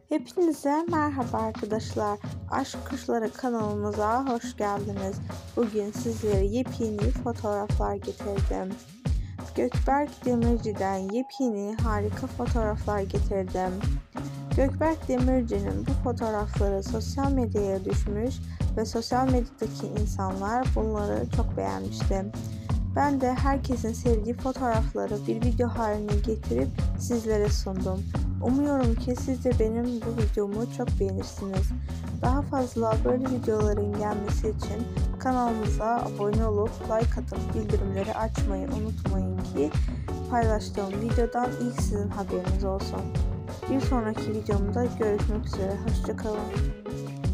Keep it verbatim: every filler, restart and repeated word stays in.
Hepinize merhaba arkadaşlar. Aşk Kuşları kanalımıza hoş geldiniz. Bugün sizlere yepyeni fotoğraflar getirdim. Gökberk Demirci'den yepyeni harika fotoğraflar getirdim. Gökberk Demirci'nin bu fotoğrafları sosyal medyaya düşmüş ve sosyal medyadaki insanlar bunları çok beğenmişti. Ben de herkesin sevdiği fotoğrafları bir video haline getirip sizlere sundum. Umuyorum ki siz de benim bu videomu çok beğenirsiniz. Daha fazla böyle videoların gelmesi için kanalımıza abone olup like atıp bildirimleri açmayı unutmayın ki paylaştığım videodan ilk sizin haberiniz olsun. Bir sonraki videomda görüşmek üzere. Hoşça kalın.